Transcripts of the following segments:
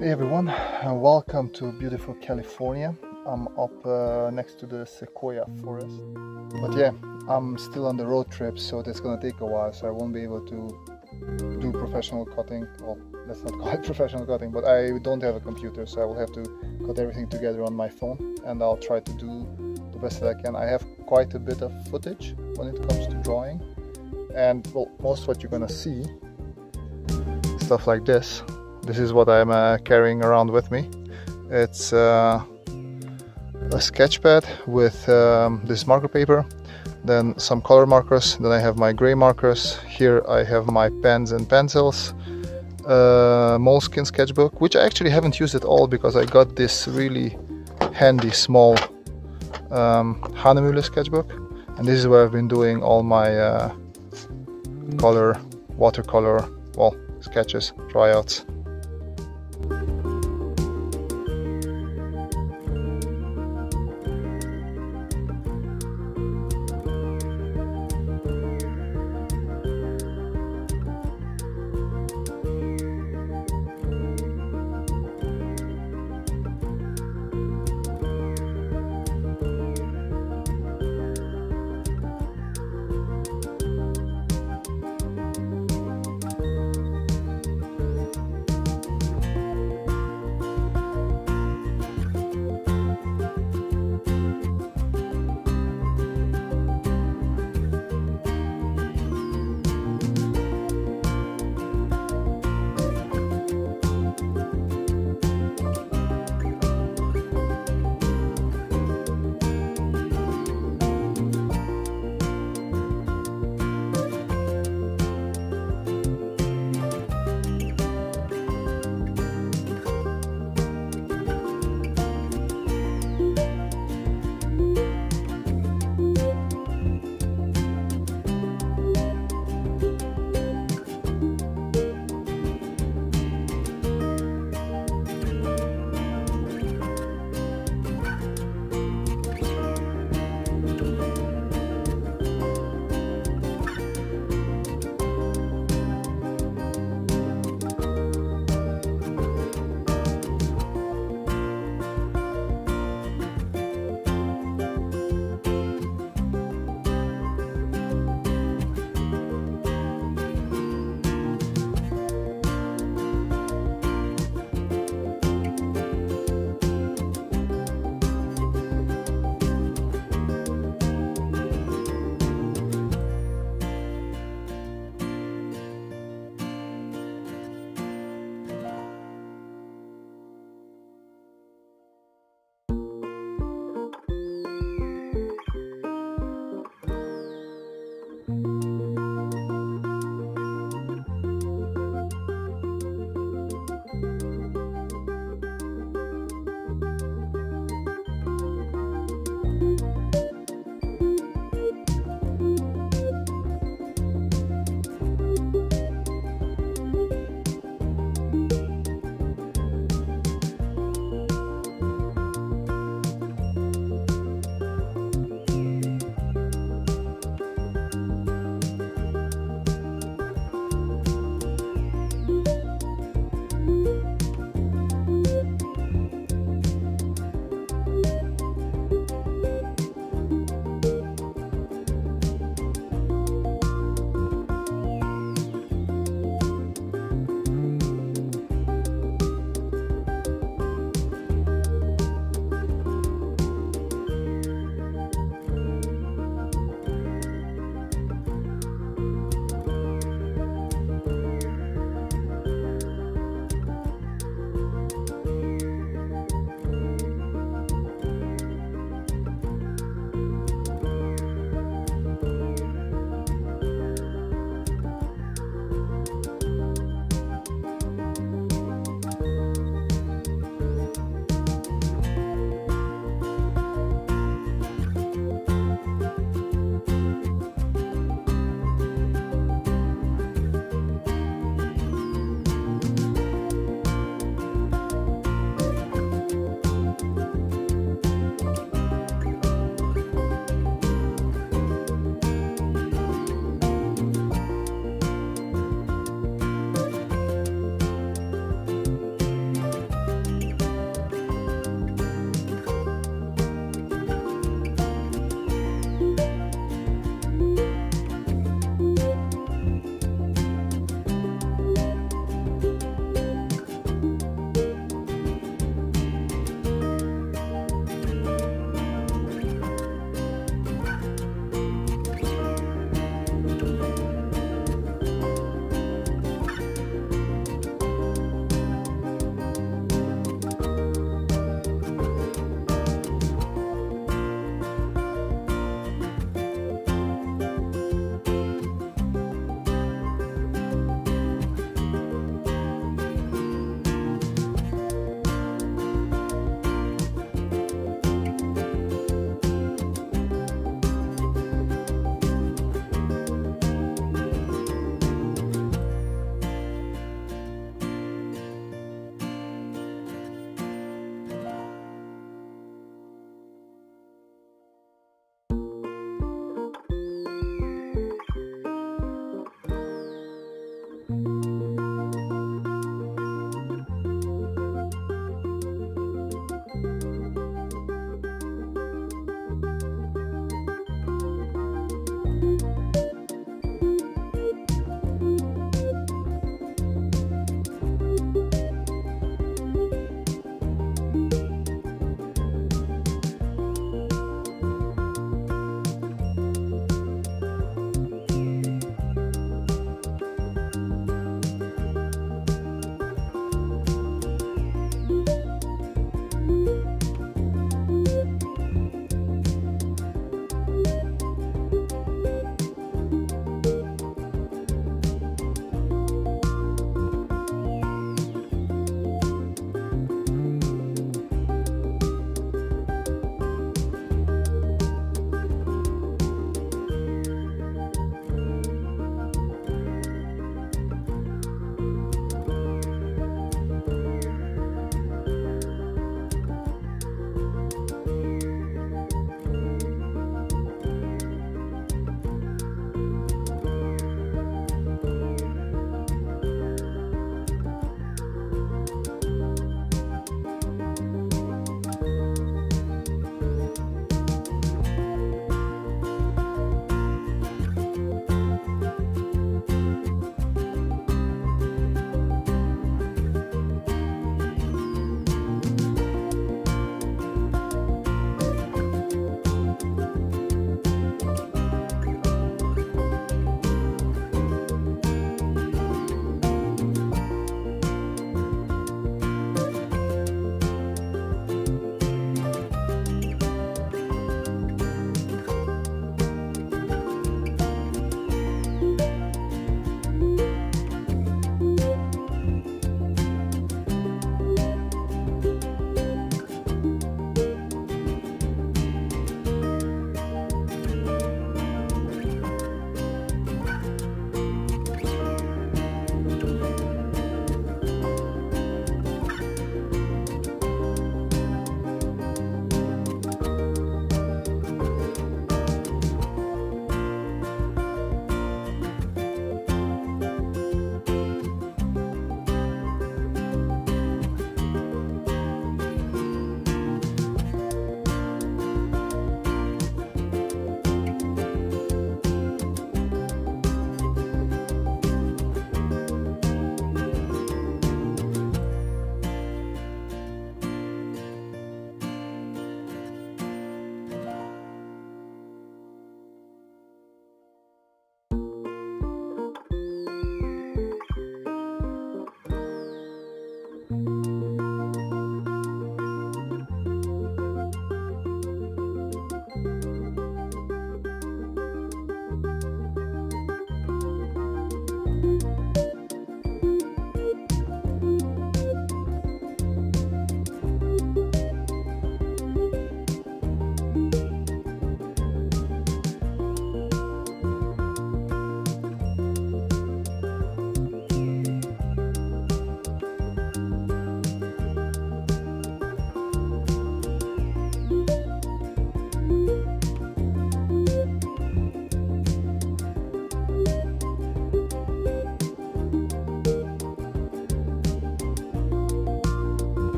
Hey everyone, and welcome to beautiful California. I'm up next to the sequoia forest. But yeah, I'm still on the road trip, so that's gonna take a while, so I won't be able to do professional cutting. Well, let's not call it professional cutting, but I don't have a computer, so I will have to cut everything together on my phone, and I'll try to do the best that I can. I have quite a bit of footage when it comes to drawing, and well, most of what you're gonna see, stuff like this. This is what I'm carrying around with me. It's a sketch pad with this marker paper, then some color markers, then I have my gray markers. Here I have my pens and pencils, moleskin sketchbook, which I actually haven't used at all because I got this really handy small Hanemühle sketchbook, and this is where I've been doing all my watercolor, well, sketches, tryouts.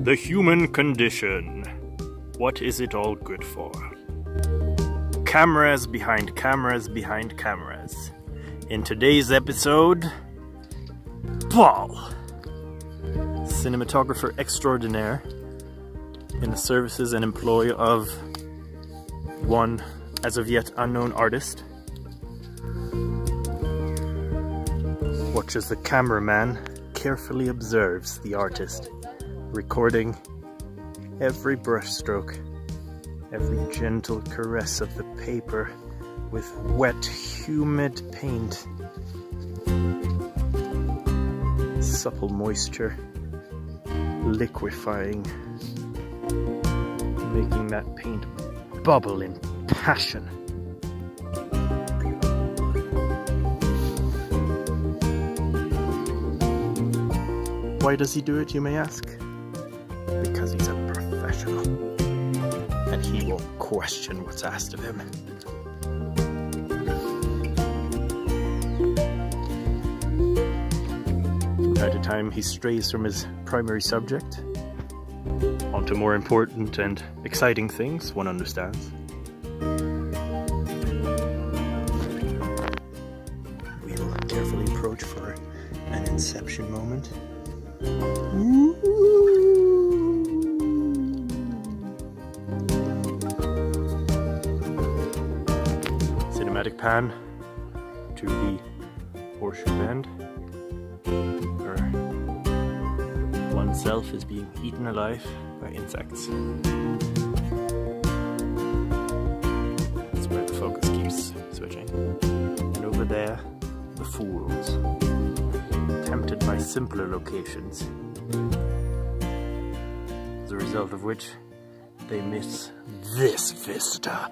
The human condition. What is it all good for? Cameras behind cameras behind cameras. In today's episode, Paul, cinematographer extraordinaire in the services and employ of one as of yet unknown artist, watches the cameraman carefully observes the artist, recording every brushstroke, every gentle caress of the paper with wet, humid paint, supple moisture liquefying, making that paint bubble in passion. Why does he do it, you may ask? Because he's a professional, and he won't question what's asked of him. From time to time, he strays from his primary subject onto more important and exciting things, one understands. We'll carefully approach for an inception moment. Cinematic pan to the horseshoe bend, where oneself is being eaten alive by insects. That's where the focus keeps switching. And over there, the fools, tempted by simpler locations, as a result of which they miss this vista.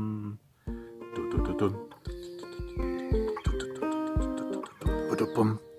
Ba-da-ba-ba-boom.